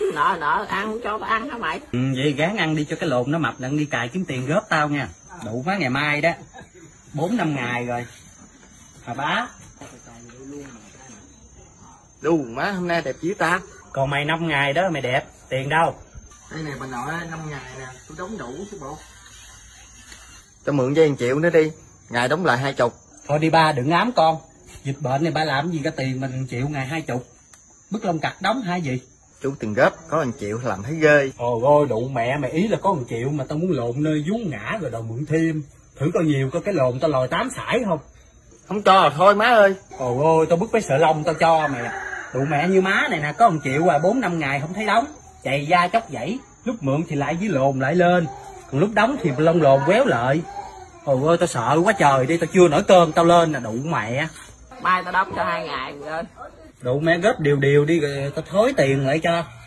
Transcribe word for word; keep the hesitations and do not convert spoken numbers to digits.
nợ nợ ăn không cho tao ăn hả mày? Ừ, vậy gán ăn đi cho cái lồn nó mập, đặng đi cài kiếm tiền góp tao nha. Đủ má ngày mai đó, bốn năm ngày rồi hà bá. Đù má hôm nay đẹp dữ ta. Còn mày năm ngày đó mày đẹp, tiền đâu? Đây nè bà nội, năm ngày nè, tôi đóng đủ chứ bộ. Tao mượn dây một triệu nữa đi, ngày đóng lại hai chục. Thôi đi ba, đừng ám con. Dịch bệnh này ba làm gì cả tiền mình chịu ngày hai chục. Bức lông cặt đóng hay gì? Chú tiền góp có một triệu làm thấy ghê. Ôi ôi đụ mẹ mày, ý là có một triệu mà tao muốn lộn nơi vú ngã rồi đòi mượn thêm. Thử coi nhiều coi cái lồn tao lòi tám sải không? Không cho là thôi má ơi. Ôi ôi tao bứt với sợ lông tao cho mày. Đụ mẹ như má này nè, có một triệu à, bốn năm ngày không thấy đóng. Chày da chóc vẫy, lúc mượn thì lại dưới lồn lại lên, còn lúc đóng thì lông lồn quéo lại. Ôi ôi tao sợ quá trời đi, tao chưa nổi cơn tao lên nè, đụ mẹ. Mai tao đóng cho hai ngày rồi. Đụ mẹ góp điều điều đi rồi tao thối tiền lại cho.